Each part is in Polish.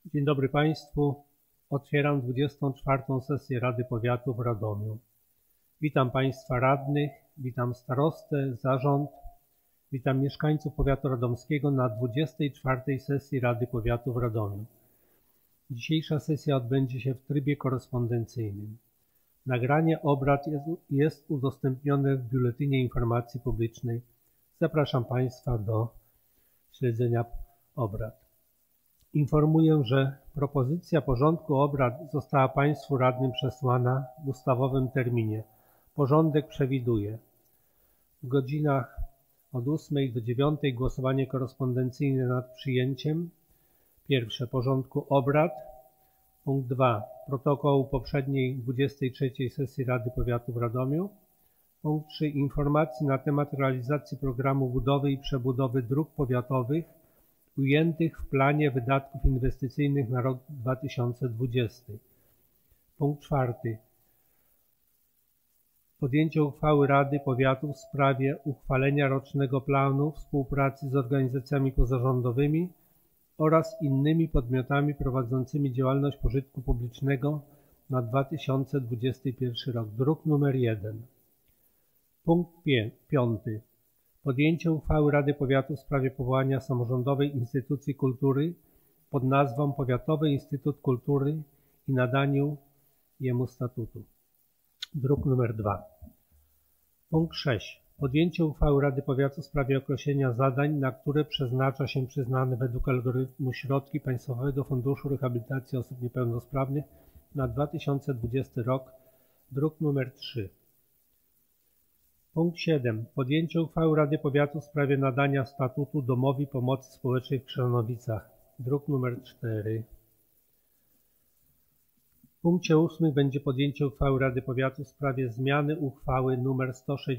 Dzień dobry Państwu. Otwieram 24. sesję Rady Powiatu w Radomiu. Witam Państwa radnych, witam starostę, zarząd, witam mieszkańców powiatu radomskiego na 24. sesji Rady Powiatu w Radomiu. Dzisiejsza sesja odbędzie się w trybie korespondencyjnym. Nagranie obrad jest udostępnione w Biuletynie Informacji Publicznej. Zapraszam Państwa do śledzenia obrad. Informuję, że propozycja porządku obrad została Państwu radnym przesłana w ustawowym terminie. Porządek przewiduje w godzinach od 8 do 9 głosowanie korespondencyjne nad przyjęciem. Pierwsze porządku obrad. Punkt 2. Protokołu poprzedniej 23. sesji Rady Powiatu w Radomiu. Punkt 3. Informacji na temat realizacji programu budowy i przebudowy dróg powiatowych ujętych w planie wydatków inwestycyjnych na rok 2020. Punkt 4. Podjęcie uchwały Rady Powiatu w sprawie uchwalenia rocznego planu współpracy z organizacjami pozarządowymi oraz innymi podmiotami prowadzącymi działalność pożytku publicznego na 2021 rok. Druk nr 1. Punkt 5. Podjęcie uchwały Rady Powiatu w sprawie powołania samorządowej instytucji kultury pod nazwą Powiatowy Instytut Kultury i nadaniu jemu statutu. Druk nr 2. Punkt 6. Podjęcie uchwały Rady Powiatu w sprawie określenia zadań, na które przeznacza się przyznane według algorytmu środki Państwowego Funduszu Rehabilitacji Osób Niepełnosprawnych na 2020 rok. Druk nr 3. Punkt 7. Podjęcie uchwały Rady Powiatu w sprawie nadania statutu Domowi Pomocy Społecznej w Krzanowicach. Druk nr 4. W punkcie 8 będzie podjęcie uchwały Rady Powiatu w sprawie zmiany uchwały nr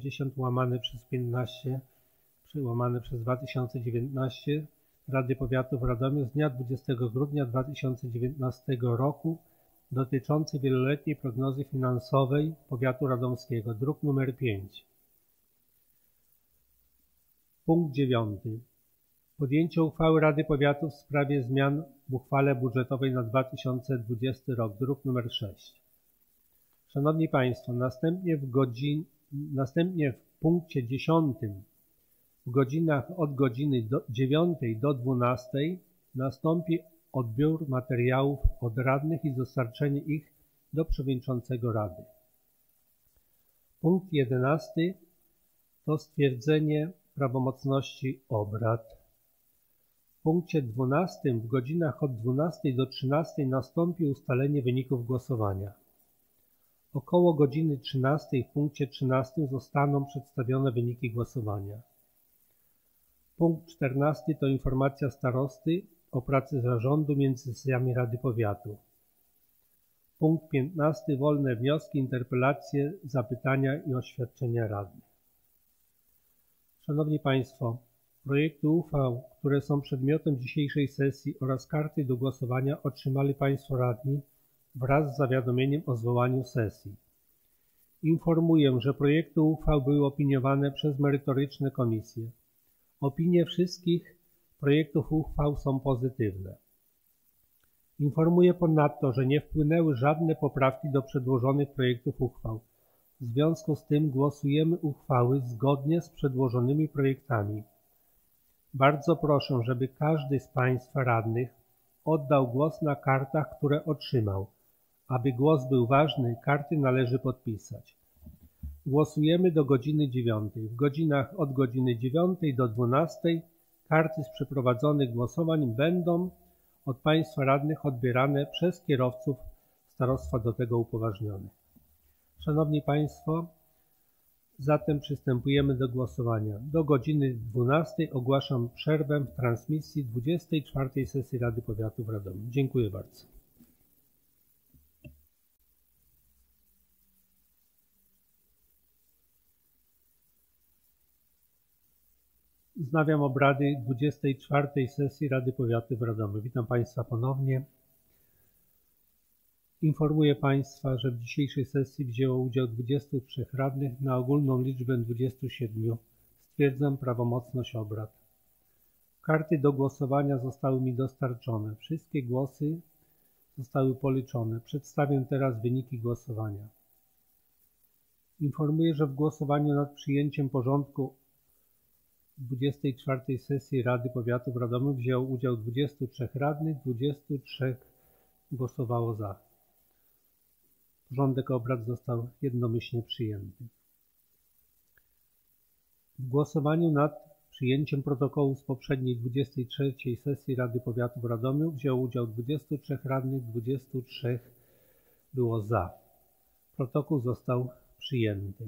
160/15/2019 Rady Powiatu w Radomiu z dnia 20 grudnia 2019 roku dotyczącej wieloletniej prognozy finansowej powiatu radomskiego. Druk nr 5. Punkt 9. Podjęcie uchwały Rady Powiatu w sprawie zmian w uchwale budżetowej na 2020 rok. Druk nr 6. Szanowni Państwo, następnie w punkcie 10 w godzinach od godziny 9 do 12 nastąpi odbiór materiałów od radnych i dostarczenie ich do przewodniczącego Rady. Punkt 11 to stwierdzenie prawomocności obrad. W punkcie 12 w godzinach od 12 do 13 nastąpi ustalenie wyników głosowania. Około godziny 13 w punkcie 13 zostaną przedstawione wyniki głosowania. Punkt 14 to informacja starosty o pracy zarządu między sesjami Rady Powiatu. Punkt 15 wolne wnioski, interpelacje, zapytania i oświadczenia radnych. Szanowni Państwo, projekty uchwał, które są przedmiotem dzisiejszej sesji oraz karty do głosowania otrzymali Państwo radni wraz z zawiadomieniem o zwołaniu sesji. Informuję, że projekty uchwał były opiniowane przez merytoryczne komisje. Opinie wszystkich projektów uchwał są pozytywne. Informuję ponadto, że nie wpłynęły żadne poprawki do przedłożonych projektów uchwał. W związku z tym głosujemy uchwały zgodnie z przedłożonymi projektami. Bardzo proszę, żeby każdy z Państwa radnych oddał głos na kartach, które otrzymał. Aby głos był ważny, karty należy podpisać. Głosujemy do godziny 9. W godzinach od godziny 9 do 12 karty z przeprowadzonych głosowań będą od Państwa radnych odbierane przez kierowców starostwa do tego upoważnionych. Szanowni Państwo, zatem przystępujemy do głosowania. Do godziny 12 ogłaszam przerwę w transmisji 24. sesji Rady Powiatu w Radomiu. Dziękuję bardzo. Wznawiam obrady 24. sesji Rady Powiatu w Radomiu. Witam Państwa ponownie. Informuję Państwa, że w dzisiejszej sesji wzięło udział 23 radnych na ogólną liczbę 27. Stwierdzam prawomocność obrad. Karty do głosowania zostały mi dostarczone. Wszystkie głosy zostały policzone. Przedstawię teraz wyniki głosowania. Informuję, że w głosowaniu nad przyjęciem porządku 24. sesji Rady Powiatu w Radomiu wzięło udział 23 radnych, 23 głosowało za. Porządek obrad został jednomyślnie przyjęty. W głosowaniu nad przyjęciem protokołu z poprzedniej 23. sesji Rady Powiatu w Radomiu wzięło udział 23 radnych, 23 było za. Protokół został przyjęty.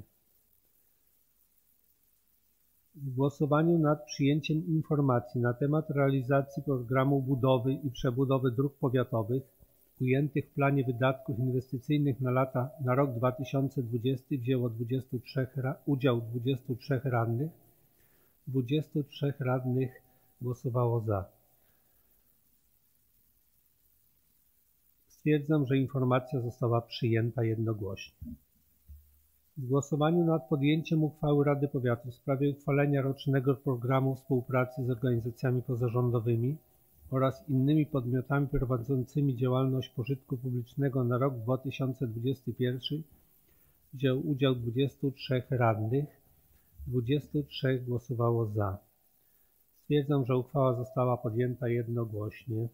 W głosowaniu nad przyjęciem informacji na temat realizacji programu budowy i przebudowy dróg powiatowych ujętych w planie wydatków inwestycyjnych na rok 2020 wzięło udział 23 radnych, 23 radnych głosowało za. Stwierdzam, że informacja została przyjęta jednogłośnie. W głosowaniu nad podjęciem uchwały Rady Powiatu w sprawie uchwalenia rocznego programu współpracy z organizacjami pozarządowymi oraz innymi podmiotami prowadzącymi działalność pożytku publicznego na rok 2021 wziął udział 23 radnych, 23 głosowało za. Stwierdzam, że uchwała została podjęta jednogłośnie.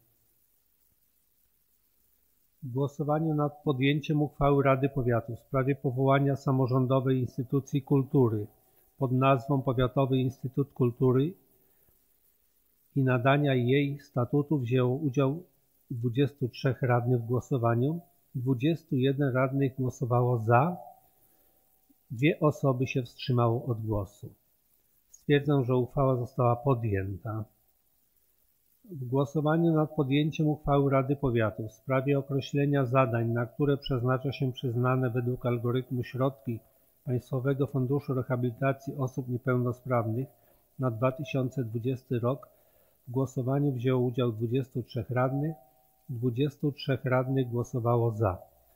W głosowaniu nad podjęciem uchwały Rady Powiatu w sprawie powołania samorządowej instytucji kultury pod nazwą Powiatowy Instytut Kultury i nadania jej statutu wzięło udział 23 radnych w głosowaniu, 21 radnych głosowało za, 2 osoby się wstrzymało od głosu. Stwierdzam, że uchwała została podjęta. W głosowaniu nad podjęciem uchwały Rady Powiatu w sprawie określenia zadań, na które przeznacza się przyznane według algorytmu środki Państwowego Funduszu Rehabilitacji Osób Niepełnosprawnych na 2020 rok, w głosowaniu wzięło udział 23 radnych, 23 radnych głosowało za.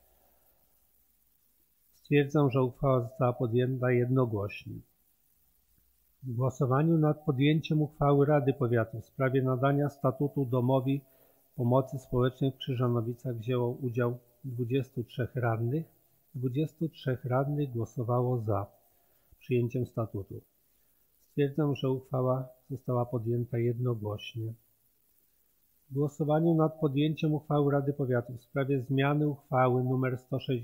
Stwierdzam, że uchwała została podjęta jednogłośnie. W głosowaniu nad podjęciem uchwały Rady Powiatu w sprawie nadania statutu Domowi Pomocy Społecznej w Krzyżanowicach wzięło udział 23 radnych, 23 radnych głosowało za przyjęciem statutu. Stwierdzam, że uchwała została podjęta jednogłośnie. W głosowaniu nad podjęciem uchwały Rady Powiatu w sprawie zmiany uchwały nr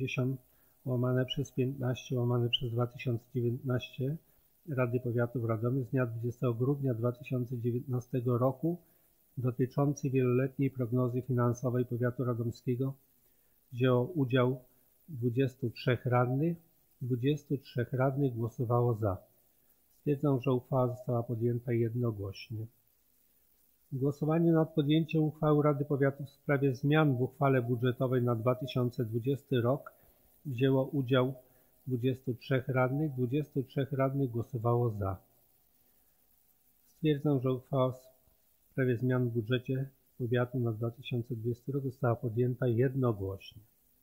160/15/2019 Rady Powiatu w Radomiu z dnia 20 grudnia 2019 roku dotyczącej wieloletniej prognozy finansowej Powiatu Radomskiego wzięło udział 23 radnych, 23 radnych głosowało za. Stwierdzam, że uchwała została podjęta jednogłośnie. W głosowaniu nad podjęciem uchwały Rady Powiatu w sprawie zmian w uchwale budżetowej na 2020 rok wzięło udział 23 radnych, 23 radnych głosowało za. Stwierdzam, że uchwała w sprawie zmian w budżecie powiatu na 2020 rok została podjęta jednogłośnie.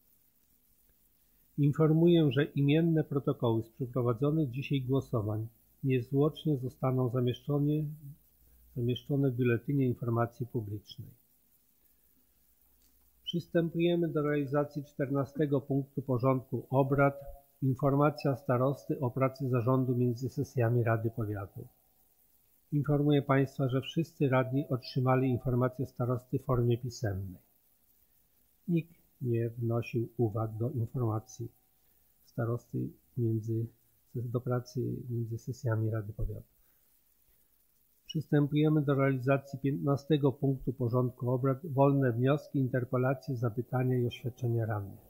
Informuję, że imienne protokoły z przeprowadzonych dzisiaj głosowań niezwłocznie zostaną zamieszczone w Biuletynie Informacji Publicznej. Przystępujemy do realizacji 14 punktu porządku obrad. Informacja starosty o pracy zarządu między sesjami Rady Powiatu. Informuję Państwa, że wszyscy radni otrzymali informację starosty w formie pisemnej. Nikt nie wnosił uwag do informacji starosty do pracy między sesjami Rady Powiatu. Przystępujemy do realizacji 15 punktu porządku obrad. Wolne wnioski, interpelacje, zapytania i oświadczenia radnych.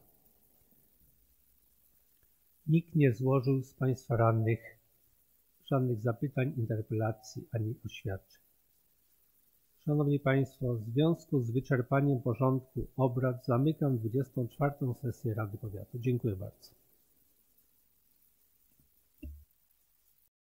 Nikt nie złożył z Państwa radnych żadnych zapytań, interpelacji ani oświadczeń. Szanowni Państwo, w związku z wyczerpaniem porządku obrad zamykam 24. sesję Rady Powiatu. Dziękuję bardzo.